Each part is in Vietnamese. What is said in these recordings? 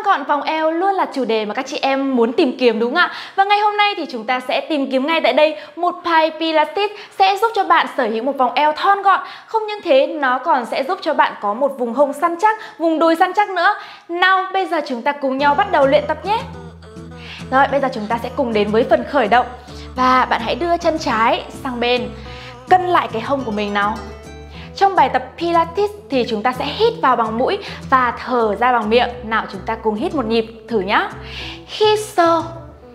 Thon gọn vòng eo luôn là chủ đề mà các chị em muốn tìm kiếm đúng không ạ? Và ngày hôm nay thì chúng ta sẽ tìm kiếm ngay tại đây một bài Pilates sẽ giúp cho bạn sở hữu một vòng eo thon gọn. Không những thế, nó còn sẽ giúp cho bạn có một vùng hông săn chắc, vùng đùi săn chắc nữa. Nào, bây giờ chúng ta cùng nhau bắt đầu luyện tập nhé. Rồi, bây giờ chúng ta sẽ cùng đến với phần khởi động. Và bạn hãy đưa chân trái sang bên, cân lại cái hông của mình nào. Trong bài tập Pilates thì chúng ta sẽ hít vào bằng mũi và thở ra bằng miệng. Nào, chúng ta cùng hít một nhịp thử nhá. Hít sâu,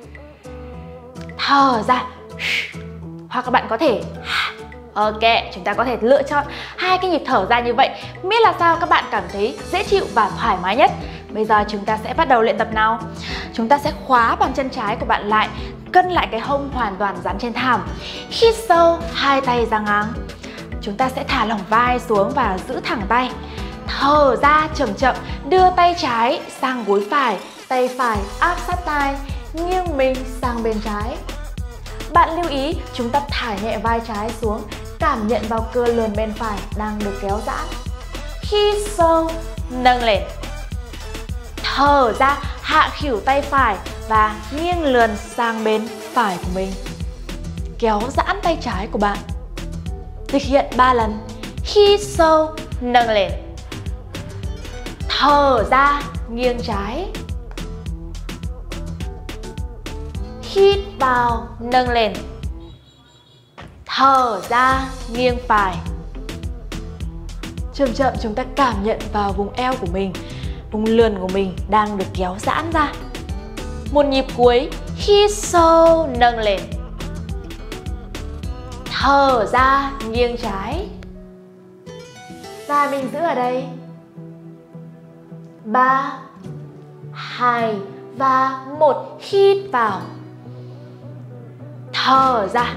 thở ra. Hoặc các bạn có thể ok, chúng ta có thể lựa chọn hai cái nhịp thở ra như vậy, miễn là sao các bạn cảm thấy dễ chịu và thoải mái nhất. Bây giờ chúng ta sẽ bắt đầu luyện tập nào. Chúng ta sẽ khóa bàn chân trái của bạn lại, cân lại cái hông hoàn toàn dán trên thảm. Hít sâu, hai tay ra ngang. Chúng ta sẽ thả lỏng vai xuống và giữ thẳng tay. Thở ra chậm chậm, đưa tay trái sang gối phải, tay phải áp sát tai, nghiêng mình sang bên trái. Bạn lưu ý chúng ta thả nhẹ vai trái xuống, cảm nhận vào cơ lườn bên phải đang được kéo giãn. Hít sâu, nâng lên. Thở ra, hạ khuỷu tay phải và nghiêng lườn sang bên phải của mình. Kéo giãn tay trái của bạn. Thực hiện 3 lần. Hít sâu, nâng lên. Thở ra, nghiêng trái. Hít vào, nâng lên. Thở ra, nghiêng phải. Chậm chậm chúng ta cảm nhận vào vùng eo của mình, vùng lườn của mình đang được kéo giãn ra. Một nhịp cuối. Hít sâu, nâng lên. Thở ra, nghiêng trái. Và mình giữ ở đây. 3, 2 và 1. Hít vào. Thở ra.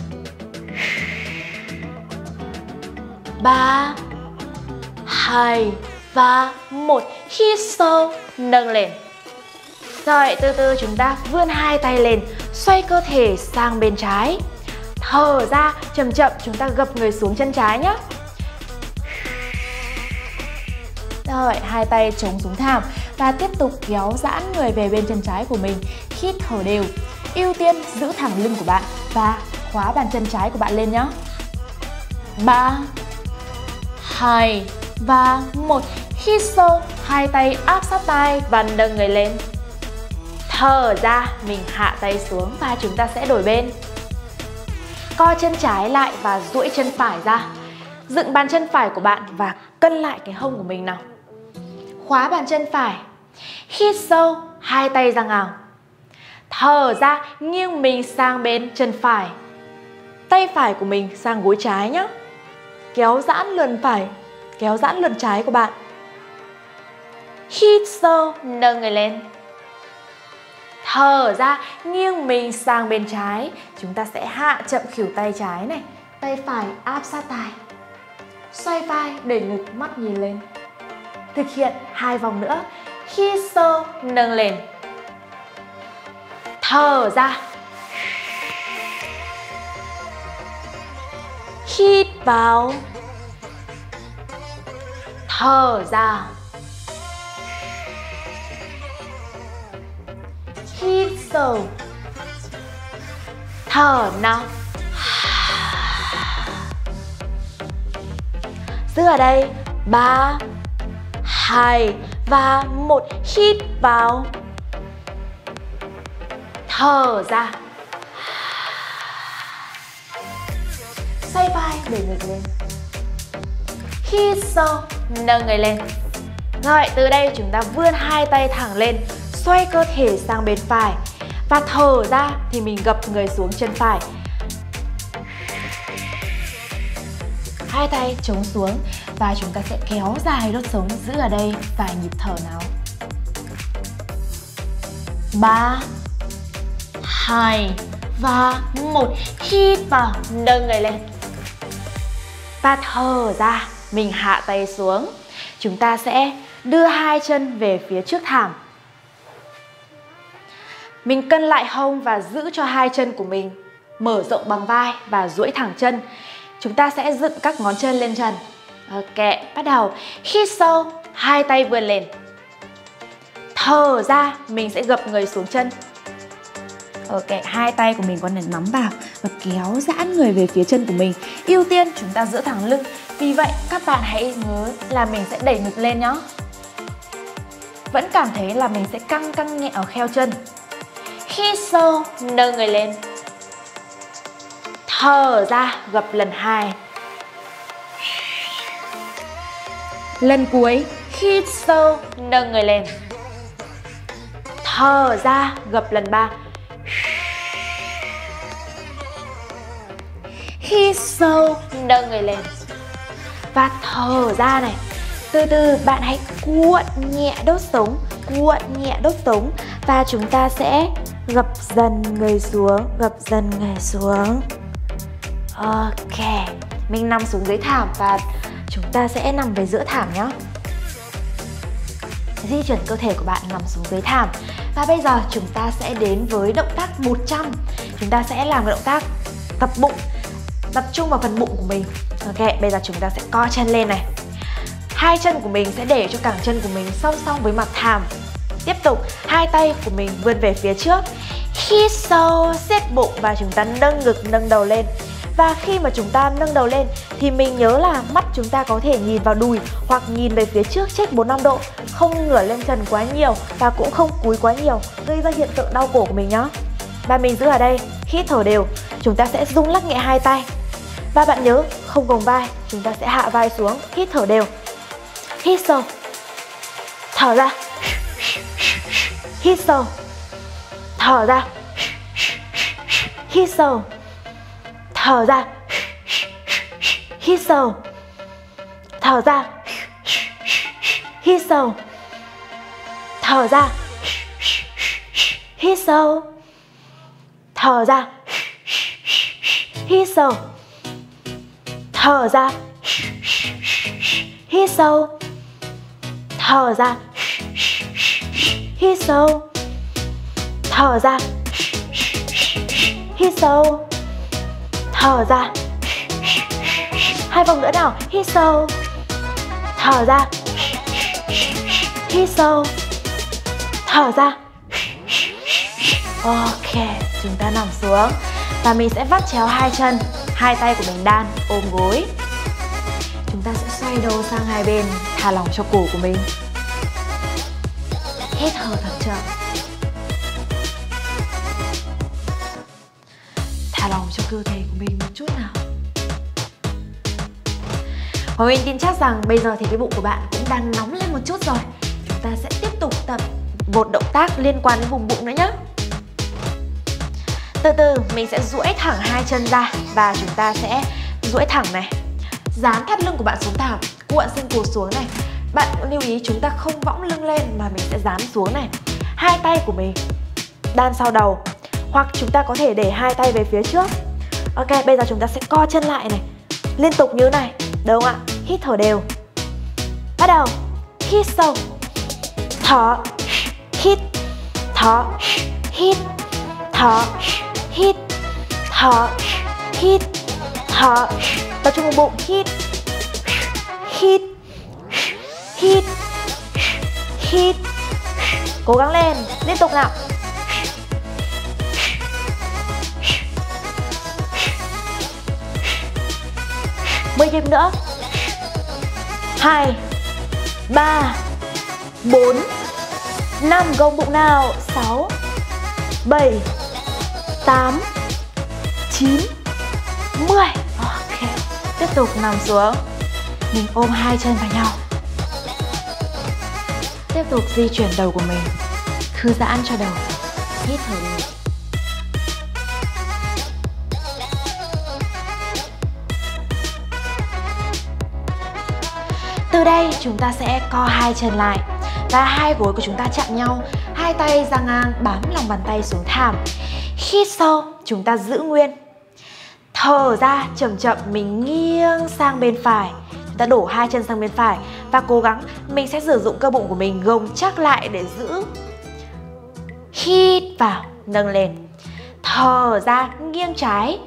3, 2 và 1. Hít sâu, nâng lên. Rồi, từ từ chúng ta vươn hai tay lên, xoay cơ thể sang bên trái. Thở ra, chậm chậm chúng ta gập người xuống chân trái nhé. Rồi, hai tay chống xuống thảm và tiếp tục kéo giãn người về bên chân trái của mình. Hít thở đều. Ưu tiên giữ thẳng lưng của bạn và khóa bàn chân trái của bạn lên nhé. 3, 2 và 1. Hít sâu, hai tay áp sát tai và nâng người lên. Thở ra, mình hạ tay xuống và chúng ta sẽ đổi bên. Co chân trái lại và duỗi chân phải ra. Dựng bàn chân phải của bạn và cân lại cái hông của mình nào. Khóa bàn chân phải. Hít sâu, hai tay ra ngang. Thở ra, nghiêng mình sang bên chân phải. Tay phải của mình sang gối trái nhé. Kéo giãn lườn phải, kéo giãn lườn trái của bạn. Hít sâu, nâng người lên. Thở ra, nghiêng mình sang bên trái. Chúng ta sẽ hạ chậm khuỷu tay trái này. Tay phải áp sát tai. Xoay vai, đẩy ngực, mắt nhìn lên. Thực hiện 2 vòng nữa. Hít sâu, nâng lên. Thở ra. Hít vào. Thở ra. Hít sâu. Thở nào. Giữ ở đây. 3, 2 và 1. Hít vào. Thở ra. Xoay vai, đẩy ngực lên. Hít sâu, nâng người lên. Rồi, từ đây chúng ta vươn hai tay thẳng lên, xoay cơ thể sang bên phải. Và thở ra thì mình gập người xuống chân phải. Hai tay chống xuống và chúng ta sẽ kéo dài đốt sống. Giữ ở đây vài nhịp thở nào. 3, 2 và 1. Hít vào, nâng người lên. Và thở ra, mình hạ tay xuống. Chúng ta sẽ đưa hai chân về phía trước thảm. Mình cân lại hông và giữ cho hai chân của mình mở rộng bằng vai và duỗi thẳng chân. Chúng ta sẽ dựng các ngón chân lên trần. Ok, bắt đầu. Hít sâu, hai tay vươn lên. Thở ra, mình sẽ gập người xuống chân. Ok, hai tay của mình có thể nắm vào và kéo giãn người về phía chân của mình. Ưu tiên chúng ta giữ thẳng lưng. Vì vậy các bạn hãy nhớ là mình sẽ đẩy ngực lên nhé. Vẫn cảm thấy là mình sẽ căng nhẹ ở kheo chân. Hít sâu, nâng người lên. Thở ra, gập lần 2. Lần cuối, hít sâu, nâng người lên. Thở ra, gập lần 3. Hít sâu, nâng người lên. Và thở ra này. Từ từ bạn hãy cuộn nhẹ đốt sống, cuộn nhẹ đốt sống. Và chúng ta sẽ gập dần người xuống, gập dần người xuống. Ok, mình nằm xuống dưới thảm và chúng ta sẽ nằm về giữa thảm nhé. Di chuyển cơ thể của bạn nằm xuống dưới thảm. Và bây giờ chúng ta sẽ đến với động tác 100. Chúng ta sẽ làm cái động tác tập bụng, tập trung vào phần bụng của mình. Ok, bây giờ chúng ta sẽ co chân lên này. Hai chân của mình sẽ để cho cẳng chân của mình song song với mặt thảm. Tiếp tục, hai tay của mình vươn về phía trước. Hít sâu, siết bụng và chúng ta nâng ngực, nâng đầu lên. Và khi mà chúng ta nâng đầu lên thì mình nhớ là mắt chúng ta có thể nhìn vào đùi hoặc nhìn về phía trước chết 45 độ. Không ngửa lên trần quá nhiều và cũng không cúi quá nhiều, gây ra hiện tượng đau cổ của mình nhé. Và mình giữ ở đây, hít thở đều. Chúng ta sẽ rung lắc nhẹ hai tay. Và bạn nhớ, không gồng vai, chúng ta sẽ hạ vai xuống, hít thở đều. Hít sâu. Thở ra. Hít sâu. Thở ra. Hít sâu. Thở ra. Hít sâu. Thở ra. Hít sâu. Thở ra. Hít sâu. Thở ra. Hít sâu. Thở ra. Hít sâu. Thở ra. Hít sâu. Thở ra. Hít sâu. Thở ra. Hai vòng nữa nào. Hít sâu. Thở ra. Hít sâu. Thở ra. Ok, chúng ta nằm xuống. Và mình sẽ vắt chéo hai chân. Hai tay của mình đan ôm gối. Chúng ta sẽ xoay đầu sang hai bên, thả lỏng cho cổ của mình. Hít thở thật chậm. Thả lỏng cho cơ thể của mình một chút nào. Và mình tin chắc rằng bây giờ thì cái bụng của bạn cũng đang nóng lên một chút rồi. Chúng ta sẽ tiếp tục tập một động tác liên quan đến vùng bụng nữa nhé. Từ từ mình sẽ duỗi thẳng hai chân ra và chúng ta sẽ duỗi thẳng này. Dán thắt lưng của bạn xuống thảm, cuộn xương cổ xuống này. Bạn cũng lưu ý chúng ta không võng lưng lên mà mình sẽ dán xuống này. Hai tay của mình đan sau đầu, hoặc chúng ta có thể để hai tay về phía trước. Ok, bây giờ chúng ta sẽ co chân lại này, liên tục như này, được không ạ? Hít thở đều. Bắt đầu. Hít sâu. Thở. Hít. Thở. Hít. Thở. Hít. Thở. Hít. Thở. Tập trung vào bụng. Hít. Hít. Hít. Hít. Cố gắng lên. Liên tục nào. Mười nhịp nữa. 2 3 4 5, gồng bụng nào. 6 7 8 9 10. Ok, tiếp tục nằm xuống. Mình ôm hai chân vào nhau. Tiếp tục di chuyển đầu của mình, thư giãn cho đầu. Hít thở đều. Từ đây chúng ta sẽ co hai chân lại và hai gối của chúng ta chạm nhau. Hai tay ra ngang bám lòng bàn tay xuống thảm. Hít sâu, chúng ta giữ nguyên. Thở ra, chậm chậm mình nghiêng sang bên phải. Chúng ta đổ hai chân sang bên phải và cố gắng mình sẽ sử dụng cơ bụng của mình gồng chắc lại để giữ. Hít vào, nâng lên. Thở ra, nghiêng trái.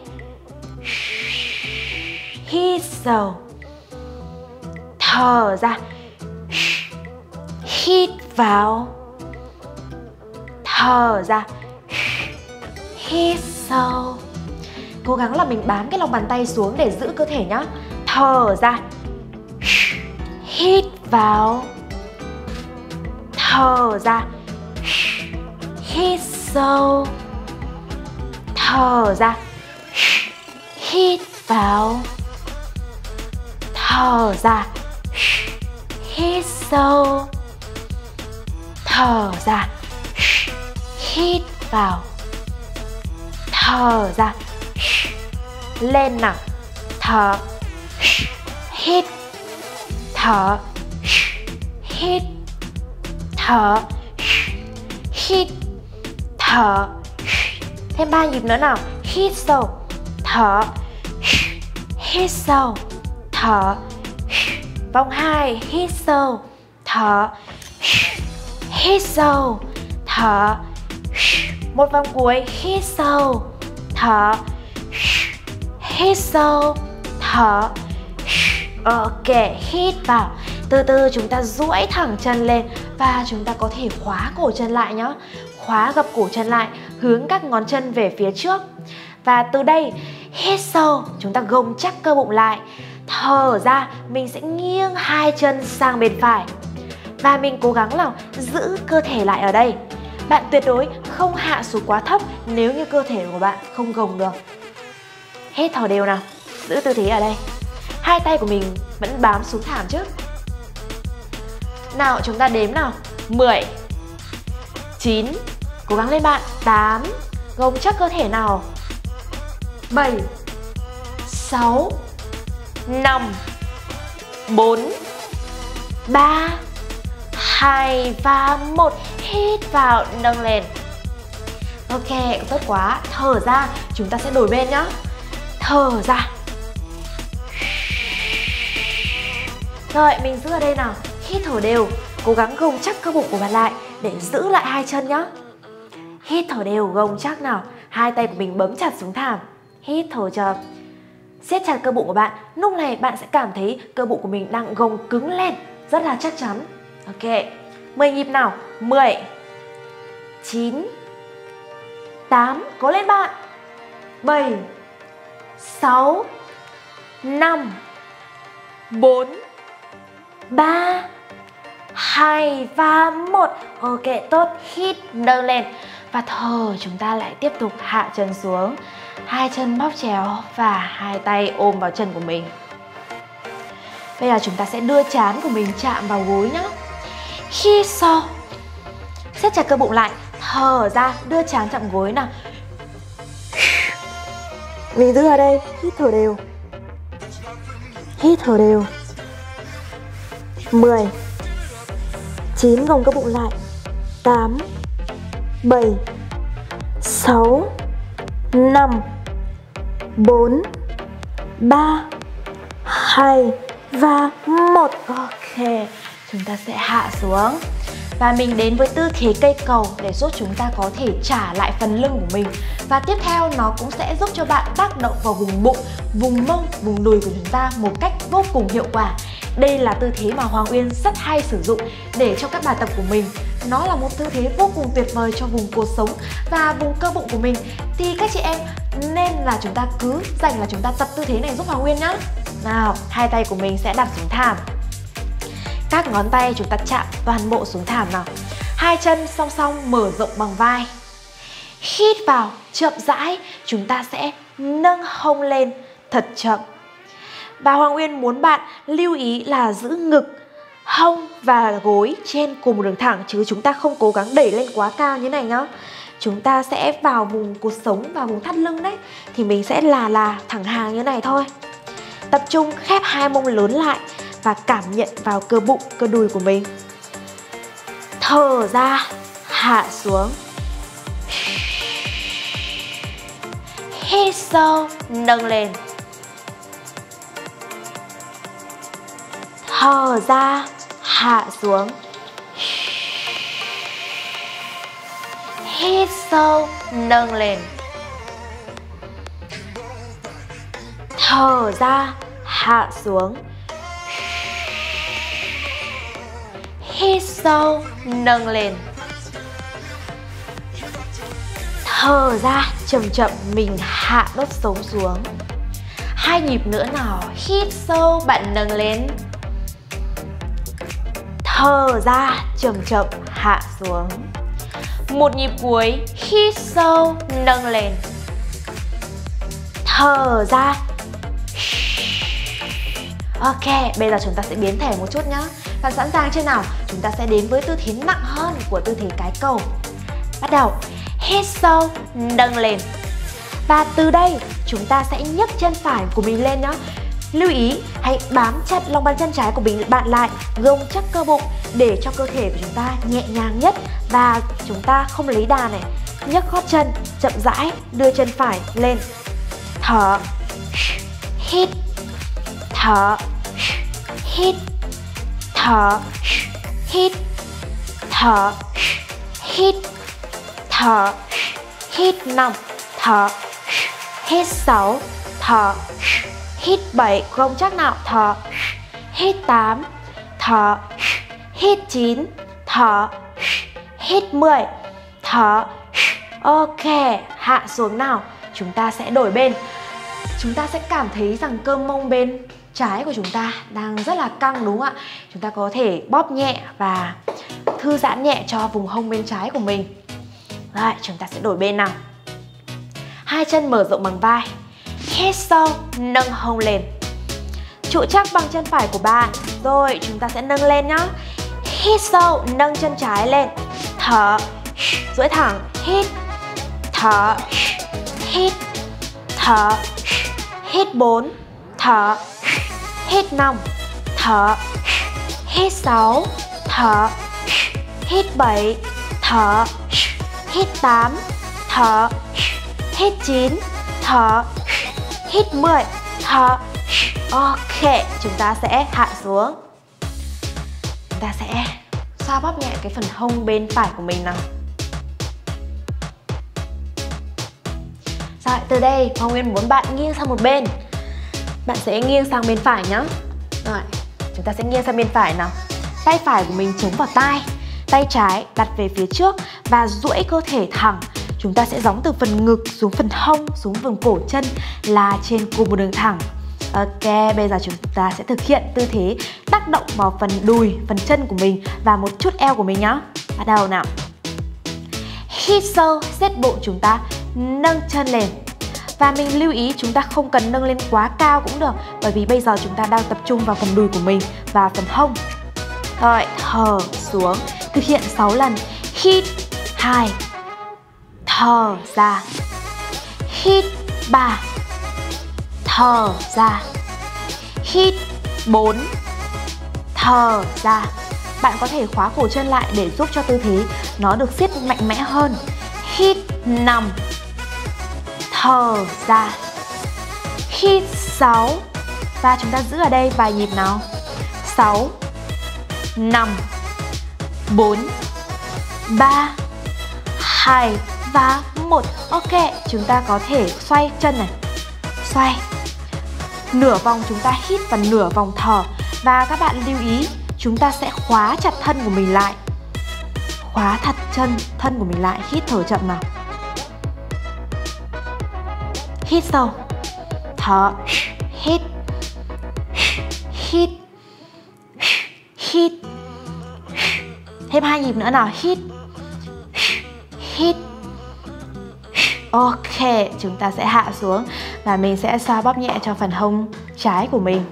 Hít sâu. Thở ra. Hít vào. thở ra, hít sâu. Cố gắng là mình bám cái lòng bàn tay xuống để giữ cơ thể nhá. Thở ra, hít vào, thở ra, hít sâu, thở ra, hít vào, thở ra, hít sâu, thở ra, hít vào, thở ra. Lên nào. Thở, hít, thở, hít, thở, hít, thở. Thêm 3 nhịp nữa nào. Hít sâu, thở, hít sâu, thở. Vòng 2, hít sâu, thở, hít sâu, thở. Một vòng cuối, hít sâu, thở, hít sâu, thở. Ok, hít vào. Từ từ chúng ta duỗi thẳng chân lên và chúng ta có thể khóa cổ chân lại nhé. Khóa gập cổ chân lại, hướng các ngón chân về phía trước. Và từ đây, hít sâu, chúng ta gồng chắc cơ bụng lại. Thở ra, mình sẽ nghiêng hai chân sang bên phải. Và mình cố gắng là giữ cơ thể lại ở đây. Bạn tuyệt đối không hạ xuống quá thấp nếu như cơ thể của bạn không gồng được. Hít thở đều nào. Giữ tư thế ở đây. Hai tay của mình vẫn bám xuống thảm trước. Nào, chúng ta đếm nào. 10, 9, cố gắng lên bạn. 8, gồng chắc cơ thể nào. 7, 6, 5, 4, 3, 2 và 1. Hít vào, nâng lên. Ok, tốt quá. Thở ra, chúng ta sẽ đổi bên nhá. Thở ra. Rồi, mình giữ ở đây nào. Hít thở đều, cố gắng gồng chắc cơ bụng của bạn lại để giữ lại hai chân nhá. Hít thở đều, gồng chắc nào. Hai tay của mình bấm chặt xuống thảm. Hít thở chậm. Siết chặt cơ bụng của bạn. Lúc này bạn sẽ cảm thấy cơ bụng của mình đang gồng cứng lên, rất là chắc chắn. Ok, 10 nhịp nào. 10, 9, 8, cố lên bạn. 7, 6, 5, 4, 3, 2 và 1. Ok, tốt. Hít, nâng lên. Và thở, chúng ta lại tiếp tục hạ chân xuống. Hai chân bóp chéo và hai tay ôm vào chân của mình. Bây giờ chúng ta sẽ đưa trán của mình chạm vào gối nhé. Hít sâu, siết chặt cơ bụng lại. Thở ra, đưa trán chạm gối nào. Mình giữ ở đây. Hít thở đều. Hít thở đều. 10, 9, gồng cơ bụng lại. 8, 7, 6, 5, 4, 3, 2 và 1. Ok, chúng ta sẽ hạ xuống. Và mình đến với tư thế cây cầu để giúp chúng ta có thể trả lại phần lưng của mình. Và tiếp theo nó cũng sẽ giúp cho bạn tác động vào vùng bụng, vùng mông, vùng đùi của chúng ta một cách vô cùng hiệu quả. Đây là tư thế mà Hoàng Uyên rất hay sử dụng để cho các bài tập của mình. Nó là một tư thế vô cùng tuyệt vời cho vùng cột sống và vùng cơ bụng của mình. Thì các chị em nên là chúng ta cứ dành là chúng ta tập tư thế này giúp Hoàng Uyên nhá. Nào, hai tay của mình sẽ đặt xuống thảm. Các ngón tay chúng ta chạm toàn bộ xuống thảm nào. Hai chân song song mở rộng bằng vai. Hít vào, chậm rãi, chúng ta sẽ nâng hông lên thật chậm. Và Hoàng Uyên muốn bạn lưu ý là giữ ngực, hông và gối trên cùng một đường thẳng, chứ chúng ta không cố gắng đẩy lên quá cao như này nhá. Chúng ta sẽ vào vùng cột sống và vùng thắt lưng đấy, thì mình sẽ là thẳng hàng như này thôi. Tập trung khép hai mông lớn lại và cảm nhận vào cơ bụng, cơ đùi của mình. Thở ra, hạ xuống. Hít sâu, nâng lên. Thở ra, hạ xuống. Hít sâu, nâng lên. Thở ra, hạ xuống. Hít sâu, nâng lên. Thở ra, chậm chậm mình hạ đốt sống xuống. 2 nhịp nữa nào, hít sâu, bạn nâng lên. Thở ra, chậm chậm hạ xuống. 1 nhịp cuối, hít sâu, nâng lên. Thở ra. Ok, bây giờ chúng ta sẽ biến thể một chút nhá. Bạn sẵn sàng chưa nào? Chúng ta sẽ đến với tư thế nặng hơn của tư thế cái cầu. Bắt đầu, hít sâu, nâng lên. Và từ đây, chúng ta sẽ nhấc chân phải của mình lên nhá. Lưu ý, hãy bám chặt lòng bàn chân trái của bạn lại, gồng chắc cơ bụng để cho cơ thể của chúng ta nhẹ nhàng nhất. Và chúng ta không lấy đà này. Nhấc gót chân, chậm rãi, đưa chân phải lên. Thở, hít, thở, hít, thở, hít, thở, hít, thở, hít 5, thở, hít 6, thở, hít 7, gồng chắc nào, thở, hít 8, thở, hít 9, thở, hít 10, thở. Ok, hạ xuống nào. Chúng ta sẽ đổi bên. Chúng ta sẽ cảm thấy rằng cơ mông bên trái của chúng ta đang rất là căng đúng không ạ? Chúng ta có thể bóp nhẹ và thư giãn nhẹ cho vùng hông bên trái của mình. Rồi, chúng ta sẽ đổi bên nào. 2 chân mở rộng bằng vai. Hít sâu, nâng hông lên. Trụ chắc bằng chân phải của bạn. Rồi, chúng ta sẽ nâng lên nhá. Hít sâu, nâng chân trái lên. Thở, duỗi thẳng, hít, thở, hít, thở, hít 4, thở, hít 5, thở, hít 6, thở, hít 7, thở, hít 8, thở, hít 9, thở, hít 10, thở. Ok, chúng ta sẽ hạ xuống. Chúng ta sẽ xoa bóp nhẹ cái phần hông bên phải của mình nào. Rồi, từ đây Hoa Nguyên muốn bạn nghiêng sang một bên. Bạn sẽ nghiêng sang bên phải nhé. Rồi, chúng ta sẽ nghiêng sang bên phải nào. Tay phải của mình chống vào tai, tay trái đặt về phía trước và duỗi cơ thể thẳng. Chúng ta sẽ gióng từ phần ngực xuống phần hông, xuống vùng cổ chân là trên cùng một đường thẳng. Ok, bây giờ chúng ta sẽ thực hiện tư thế tác động vào phần đùi, phần chân của mình và một chút eo của mình nhé. Bắt đầu nào. Hít sâu, siết bụng chúng ta, nâng chân lên. Và mình lưu ý chúng ta không cần nâng lên quá cao cũng được, bởi vì bây giờ chúng ta đang tập trung vào phần đùi của mình và phần hông. Rồi, thở xuống, thực hiện 6 lần. Hít 2, thở ra. Hít 3, thở ra. Hít 4, thở ra. Bạn có thể khóa cổ chân lại để giúp cho tư thế nó được siết mạnh mẽ hơn. Hít 5, thở ra. Hít 6. Và chúng ta giữ ở đây vài nhịp nào. 6, 5, 4, 3, 2 và 1. Ok, chúng ta có thể xoay chân này. Xoay. Nửa vòng chúng ta hít và nửa vòng thở. Và các bạn lưu ý, chúng ta sẽ khóa chặt thân của mình lại. Khóa thật thân của mình lại. Hít thở chậm nào. Hít sâu. Thở. Hít. Hít. Hít. Thêm 2 nhịp nữa nào. Hít. Hít. Ok, chúng ta sẽ hạ xuống và mình sẽ xoa bóp nhẹ cho phần hông trái của mình.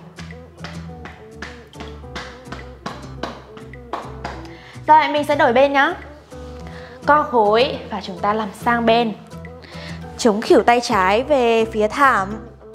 Rồi, mình sẽ đổi bên nhá. Co gối và chúng ta làm sang bên. Chống khuỷu tay trái về phía thảm.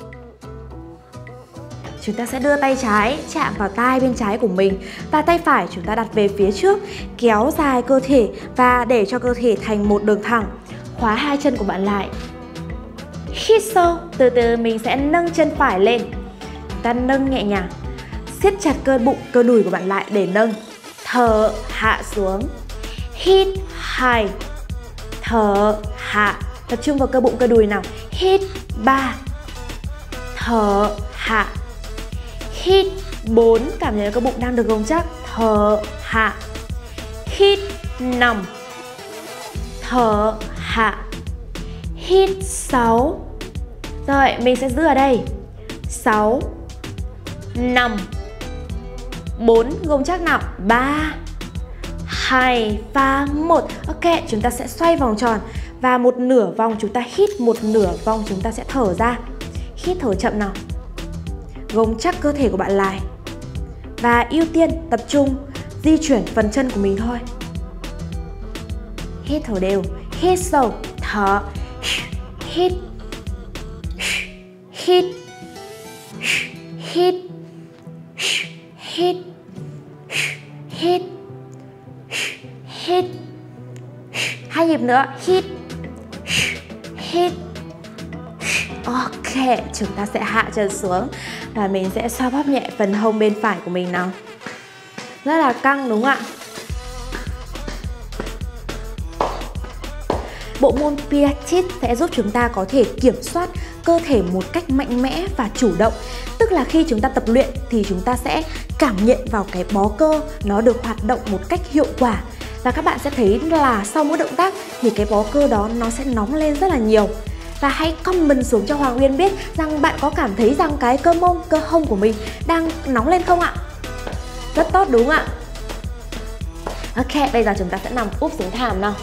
Chúng ta sẽ đưa tay trái chạm vào tai bên trái của mình và tay phải chúng ta đặt về phía trước, kéo dài cơ thể và để cho cơ thể thành một đường thẳng. Khóa 2 chân của bạn lại. Hít sâu, từ từ mình sẽ nâng chân phải lên. Chúng ta nâng nhẹ nhàng. Siết chặt cơ bụng, cơ đùi của bạn lại để nâng. Thở, hạ xuống. Hít 2, thở, hạ. Tập trung vào cơ bụng, cơ đùi nào. Hít 3, thở, hạ. Hít 4, cảm nhận cơ bụng đang được gồng chắc. Thở, hạ. Hít 5, thở, hạ. hít 6. Rồi, mình sẽ giữ ở đây. 6 5 4, gồng chắc nào. 3 2 và 1. Ok, chúng ta sẽ xoay vòng tròn. Và một nửa vòng chúng ta hít, một nửa vòng chúng ta sẽ thở ra. Hít thở chậm nào. Gồng chắc cơ thể của bạn lại. Và ưu tiên tập trung di chuyển phần chân của mình thôi. Hít thở đều, hít sâu, thở. Hít hít hít hít hít hít. 2 nhịp nữa. Hít hít. Ok, chúng ta sẽ hạ chân xuống và mình sẽ xoa bóp nhẹ phần hông bên phải của mình nào. Rất là căng đúng không ạ? Bộ môn Pilates sẽ giúp chúng ta có thể kiểm soát cơ thể một cách mạnh mẽ và chủ động. Tức là khi chúng ta tập luyện thì chúng ta sẽ cảm nhận vào cái bó cơ nó được hoạt động một cách hiệu quả. Và các bạn sẽ thấy là sau mỗi động tác thì cái bó cơ đó nó sẽ nóng lên rất là nhiều. Và hãy comment xuống cho Hoàng Uyên biết rằng bạn có cảm thấy rằng cái cơ mông, cơ hông của mình đang nóng lên không ạ? Rất tốt đúng không ạ? Ok, bây giờ chúng ta sẽ nằm úp xuống thảm nào.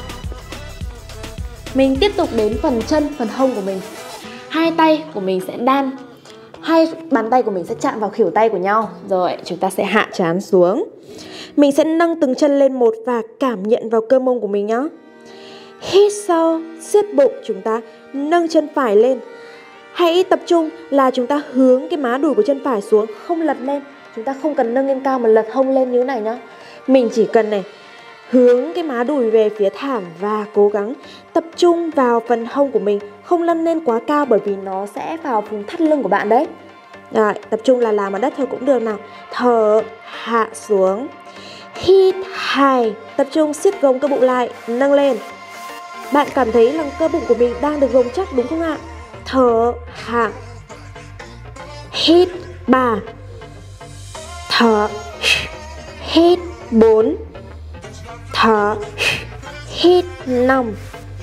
Mình tiếp tục đến phần chân, phần hông của mình. 2 tay của mình sẽ đan, 2 bàn tay của mình sẽ chạm vào khuỷu tay của nhau. Rồi, chúng ta sẽ hạ trán xuống. Mình sẽ nâng từng chân lên một và cảm nhận vào cơ mông của mình nhé. Hít sâu, siết bụng, chúng ta nâng chân phải lên. Hãy tập trung là chúng ta hướng cái má đùi của chân phải xuống, không lật lên. Chúng ta không cần nâng lên cao mà lật hông lên như thế này nhá. Mình chỉ cần này, hướng cái má đùi về phía thảm và cố gắng tập trung vào phần hông của mình, không nâng lên quá cao bởi vì nó sẽ vào vùng thắt lưng của bạn đấy. Rồi, tập trung là làm ở đất thôi cũng được nào. Thở, hạ xuống. Hít 2, tập trung siết gồng cơ bụng lại, nâng lên. Bạn cảm thấy là cơ bụng của mình đang được gồng chắc đúng không ạ? Thở, hạ. Hít 3. Thở. Hít 4. Thở. Hít 5.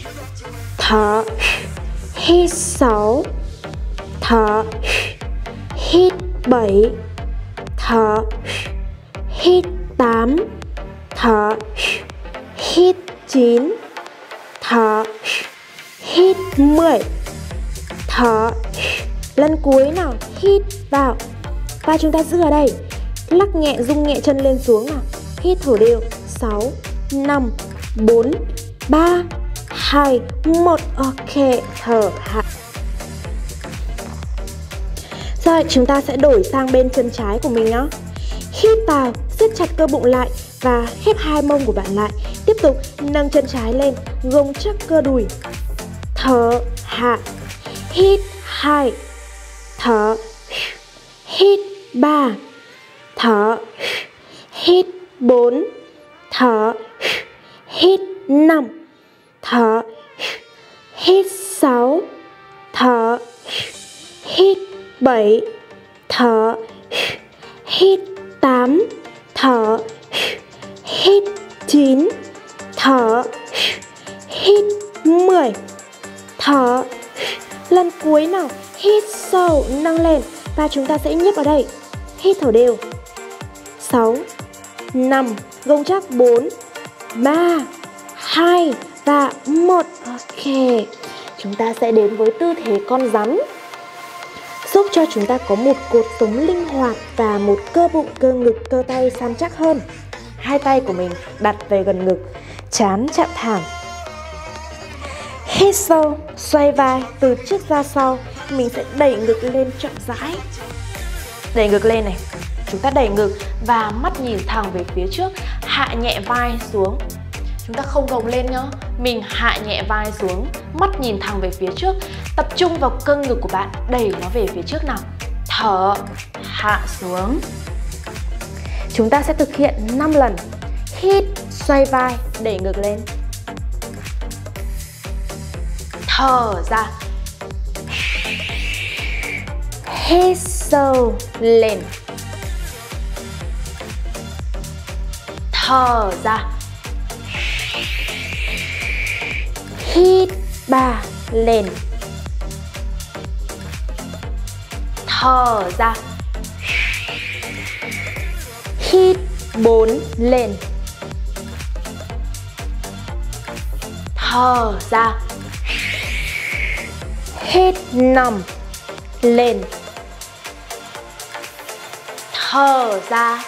Thở. Hít 6. Thở. Hít 7. Thở. Hít 8. Thở. Hít 9. Thở. Hít 10. Thở. Lần cuối nào, hít vào. Và chúng ta giữ ở đây. Lắc nhẹ, rung nhẹ chân lên xuống nào. Hít thở đều. 6 5 4 3 2 1. Ok, thở hạ. Rồi, chúng ta sẽ đổi sang bên chân trái của mình nhé. Hít vào, siết chặt cơ bụng lại và khép 2 mông của bạn lại. Tiếp tục nâng chân trái lên, gồng chắc cơ đùi. Thở hạ. Hít 2. Thở. Hít 3. Thở. Hít 4. Thở. Hít 5. Thở. Hít 6. Thở. Hít 7. Thở. Hít 8. Thở. Hít 9. Thở. Hít 10. Thở. Lần cuối nào, hít sâu, nâng lên. Và chúng ta sẽ nhấp ở đây. Hít thở đều. 6 5, gồng chắc. 4 3 2 và 1. Ok, chúng ta sẽ đến với tư thế con rắn, giúp cho chúng ta có một cột sống linh hoạt và một cơ bụng, cơ ngực, cơ tay săn chắc hơn. 2 tay của mình đặt về gần ngực, trán chạm thảm. Hít sâu, xoay vai từ trước ra sau. Mình sẽ đẩy ngực lên chậm rãi. Đẩy ngực lên này. Chúng ta đẩy ngực và mắt nhìn thẳng về phía trước. Hạ nhẹ vai xuống. Chúng ta không gồng lên nhá. Mình hạ nhẹ vai xuống, mắt nhìn thẳng về phía trước. Tập trung vào cơ ngực của bạn, đẩy nó về phía trước nào. Thở, hạ xuống. Chúng ta sẽ thực hiện 5 lần. Hít, xoay vai, đẩy ngực lên. Thở ra. Hít sâu lên. Thở ra. Hít 3 lên. Thở ra. Hít 4 lên. Thở ra. Hít 5 lên. Thở ra.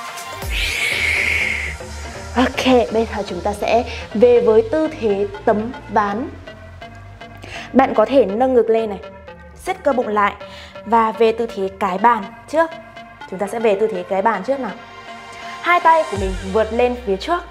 Ok, bây giờ chúng ta sẽ về với tư thế tấm ván. Bạn có thể nâng ngực lên này, siết cơ bụng lại và về tư thế cái bàn trước. Chúng ta sẽ về tư thế cái bàn trước nào. Hai tay của mình vượt lên phía trước.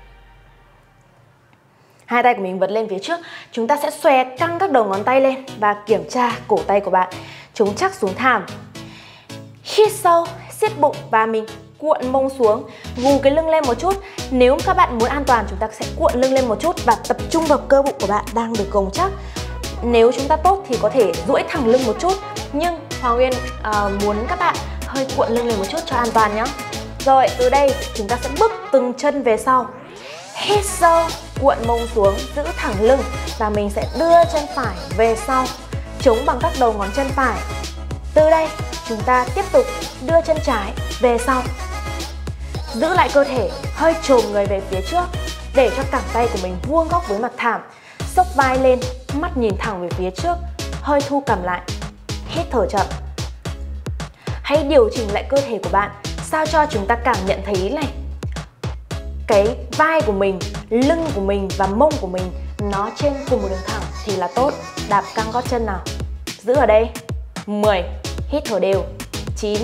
Hai tay của mình vượt lên phía trước. Chúng ta sẽ xòe căng các đầu ngón tay lên và kiểm tra cổ tay của bạn chống chắc xuống thảm. Hít sâu, siết bụng và mình cuộn mông xuống, gù cái lưng lên một chút. Nếu các bạn muốn an toàn, chúng ta sẽ cuộn lưng lên một chút và tập trung vào cơ bụng của bạn đang được gồng chắc. Nếu chúng ta tốt thì có thể duỗi thẳng lưng một chút, nhưng Hoàng Nguyên muốn các bạn hơi cuộn lưng lên một chút cho an toàn nhé. Rồi, từ đây chúng ta sẽ bước từng chân về sau. Hít sâu, cuộn mông xuống, giữ thẳng lưng và mình sẽ đưa chân phải về sau, chống bằng các đầu ngón chân phải. Từ đây, chúng ta tiếp tục đưa chân trái về sau. Giữ lại cơ thể, hơi chồm người về phía trước để cho cẳng tay của mình vuông góc với mặt thảm. Xốc vai lên, mắt nhìn thẳng về phía trước, hơi thu cằm lại. Hít thở chậm. Hãy điều chỉnh lại cơ thể của bạn sao cho chúng ta cảm nhận thấy này, cái vai của mình, lưng của mình và mông của mình nó trên cùng một đường thẳng thì là tốt. Đạp căng gót chân nào. Giữ ở đây. 10. Hít thở đều. 9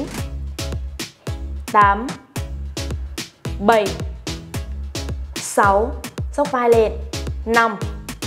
8 7 6. Xốc vai lên. 5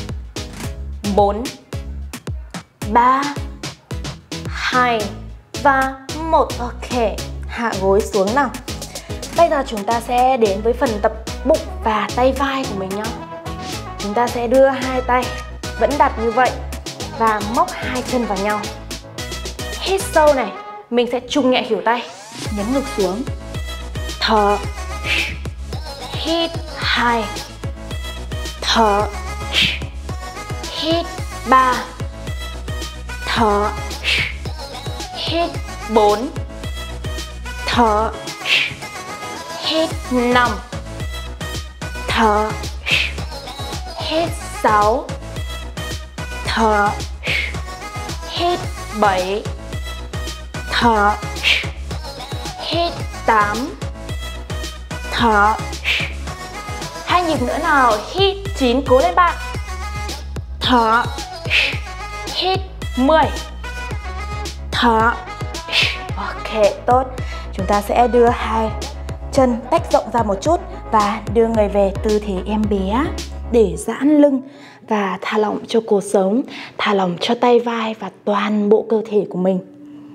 4 3 2 và 1. Ok, hạ gối xuống nào. Bây giờ chúng ta sẽ đến với phần tập bụng và tay vai của mình nhé. Chúng ta sẽ đưa hai tay vẫn đặt như vậy và móc hai chân vào nhau. Hít sâu này, mình sẽ trùng nhẹ khuỷu tay, nhấn ngực xuống. Thở. Hít 2. Thở. Hít 3. Thở. Hít 4. Thở. Hít 5. Thở. Hít 6. Thở. Hít 7. Thở. Hít 8. Thở. 2 nhịp nữa nào. Hít 9, cố lên bạn. Thở. Hít 10. Thở. Ok, tốt. Chúng ta sẽ đưa hai chân tách rộng ra một chút và đưa người về tư thế em bé để giãn lưng và thả lỏng cho cột sống, thả lỏng cho tay vai và toàn bộ cơ thể của mình.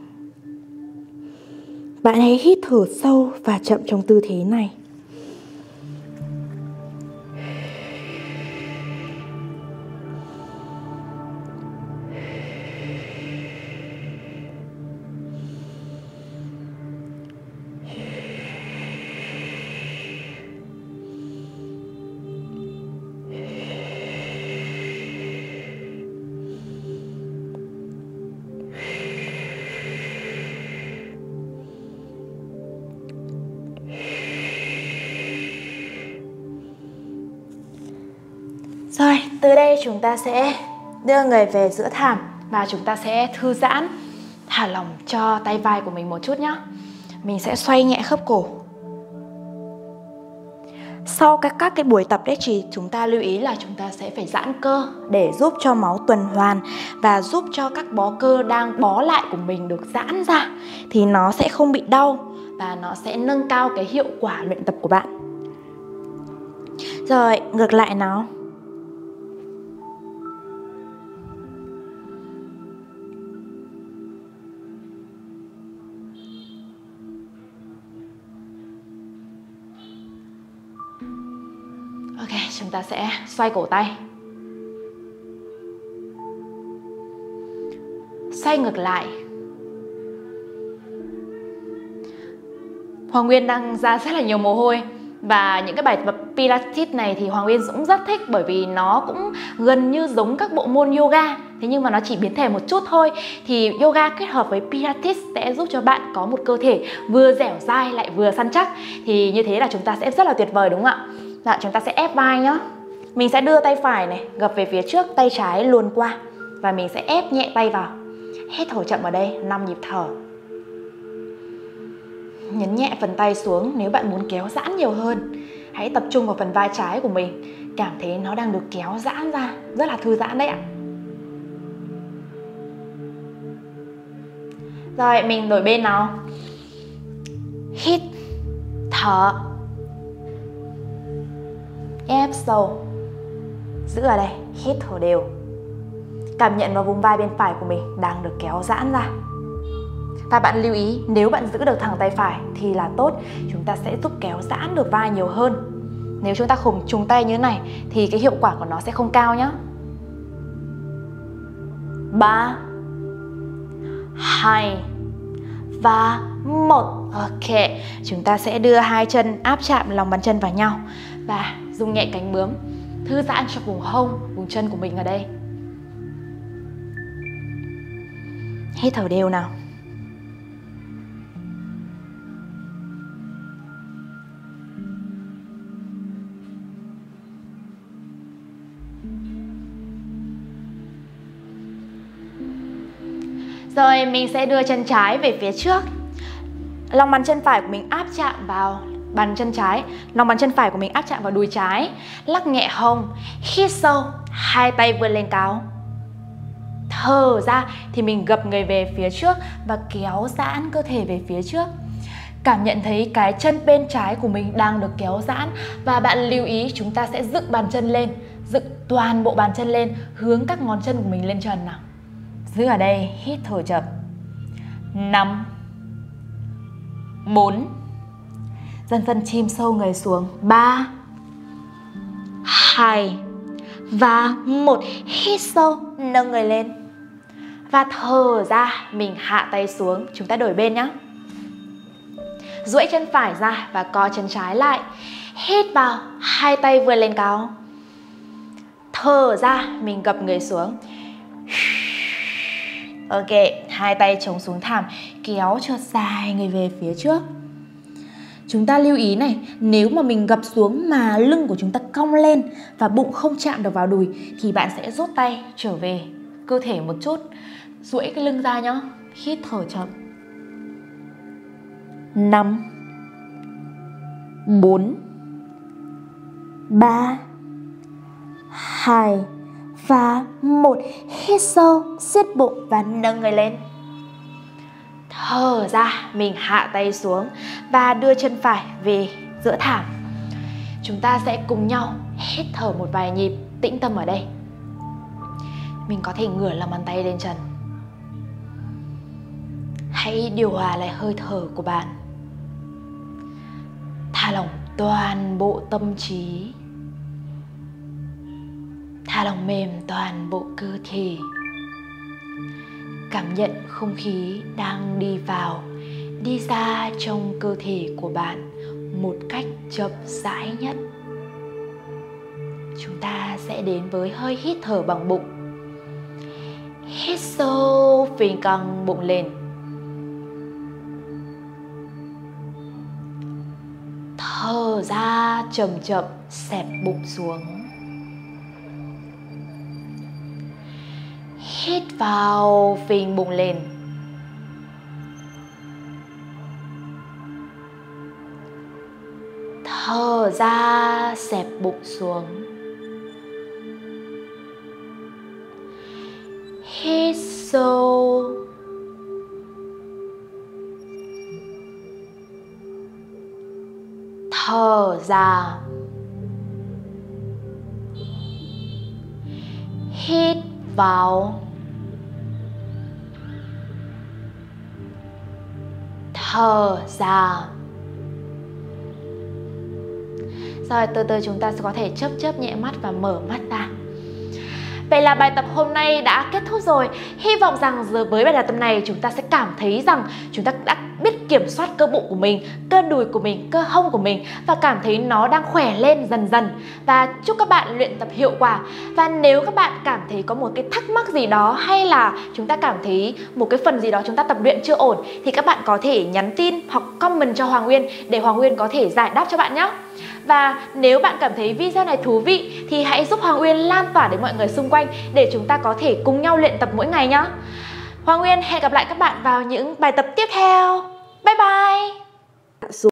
Bạn hãy hít thở sâu và chậm trong tư thế này. Rồi, từ đây chúng ta sẽ đưa người về giữa thảm và chúng ta sẽ thư giãn, thả lỏng cho tay vai của mình một chút nhé. Mình sẽ xoay nhẹ khớp cổ. Sau các cái buổi tập đấy thì chúng ta lưu ý là chúng ta sẽ phải giãn cơ để giúp cho máu tuần hoàn và giúp cho các bó cơ đang bó lại của mình được giãn ra thì nó sẽ không bị đau và nó sẽ nâng cao cái hiệu quả luyện tập của bạn. Rồi, ngược lại nào. Ok, chúng ta sẽ xoay cổ tay. Xoay ngược lại. Hoàng Nguyên đang ra rất là nhiều mồ hôi Và những cái bài tập Pilates này thì Hoàng Uyên cũng rất thích, bởi vì nó cũng gần như giống các bộ môn yoga, thế nhưng mà nó chỉ biến thể một chút thôi. Thì yoga kết hợp với Pilates sẽ giúp cho bạn có một cơ thể vừa dẻo dai lại vừa săn chắc. Thì như thế là chúng ta sẽ rất là tuyệt vời, đúng không ạ? Dạ, chúng ta sẽ ép vai nhá. Mình sẽ đưa tay phải này gập về phía trước, tay trái luồn qua. Và mình sẽ ép nhẹ tay vào. Hít thở chậm ở đây, 5 nhịp thở. Nhấn nhẹ phần tay xuống. Nếu bạn muốn kéo giãn nhiều hơn, hãy tập trung vào phần vai trái của mình. Cảm thấy nó đang được kéo giãn ra, rất là thư giãn đấy ạ. Rồi, mình đổi bên nào. Hít, thở, ép sâu, giữ ở đây, hít thở đều. Cảm nhận vào vùng vai bên phải của mình đang được kéo giãn ra. Và bạn lưu ý, nếu bạn giữ được thẳng tay phải thì là tốt, chúng ta sẽ giúp kéo giãn được vai nhiều hơn. Nếu chúng ta khum trùng tay như thế này thì cái hiệu quả của nó sẽ không cao nhé. 3, 2 và 1. Ok, chúng ta sẽ đưa hai chân áp chạm lòng bàn chân vào nhau và rung nhẹ cánh bướm, thư giãn cho vùng hông, vùng chân của mình ở đây. Hít thở đều nào. Rồi mình sẽ đưa chân trái về phía trước. Lòng bàn chân phải của mình áp chạm vào bàn chân trái. Lòng bàn chân phải của mình áp chạm vào đùi trái. Lắc nhẹ hông. Hít sâu. Hai tay vươn lên cao. Thở ra thì mình gập người về phía trước và kéo giãn cơ thể về phía trước. Cảm nhận thấy cái chân bên trái của mình đang được kéo giãn. Và bạn lưu ý chúng ta sẽ dựng bàn chân lên, dựng toàn bộ bàn chân lên, hướng các ngón chân của mình lên trần nào. Giữ ở đây, hít thở chậm. 5, 4. Dần dần chìm sâu người xuống. 3, 2 và 1. Hít sâu, nâng người lên. Và thở ra, mình hạ tay xuống. Chúng ta đổi bên nhé. Duỗi chân phải ra và co chân trái lại. Hít vào, hai tay vươn lên cao. Thở ra, mình gập người xuống. Ok, hai tay chống xuống thảm, kéo cho dài người về phía trước. Chúng ta lưu ý này, nếu mà mình gập xuống mà lưng của chúng ta cong lên và bụng không chạm được vào đùi thì bạn sẽ rút tay trở về cơ thể một chút. Duỗi cái lưng ra nhá. Hít thở chậm. 5, 4, 3, 2 và 1. Hít sâu, siết bụng và nâng người lên. Thở ra, mình hạ tay xuống và đưa chân phải về giữa thảm. Chúng ta sẽ cùng nhau hít thở một vài nhịp, tĩnh tâm ở đây. Mình có thể ngửa lòng bàn tay lên trần. Hãy điều hòa lại hơi thở của bạn. Thả lỏng toàn bộ tâm trí. Thả lỏng mềm toàn bộ cơ thể. Cảm nhận không khí đang đi vào, đi ra trong cơ thể của bạn một cách chậm rãi nhất. Chúng ta sẽ đến với hơi hít thở bằng bụng. Hít sâu, phình căng bụng lên. Thở ra chậm chậm, xẹp bụng xuống. Hít vào, phình bụng lên. Thở ra, xẹp bụng xuống. Hít sâu. Thở ra. Hít vào. Thở ra. Rồi từ từ chúng ta sẽ có thể chớp nhẹ mắt và mở mắt ra. Vậy là bài tập hôm nay đã kết thúc rồi. Hy vọng rằng với bài tập này chúng ta sẽ cảm thấy rằng chúng ta đã biết kiểm soát cơ bụng của mình, cơ đùi của mình, cơ hông của mình và cảm thấy nó đang khỏe lên dần dần. Và chúc các bạn luyện tập hiệu quả. Và nếu các bạn cảm thấy có một cái thắc mắc gì đó hay là chúng ta cảm thấy một cái phần gì đó chúng ta tập luyện chưa ổn thì các bạn có thể nhắn tin hoặc comment cho Hoàng Nguyên để Hoàng Nguyên có thể giải đáp cho bạn nhé. Và nếu bạn cảm thấy video này thú vị thì hãy giúp Hoàng Nguyên lan tỏa đến mọi người xung quanh để chúng ta có thể cùng nhau luyện tập mỗi ngày nhé. Hoàng Nguyên hẹn gặp lại các bạn vào những bài tập tiếp theo. Bye bye!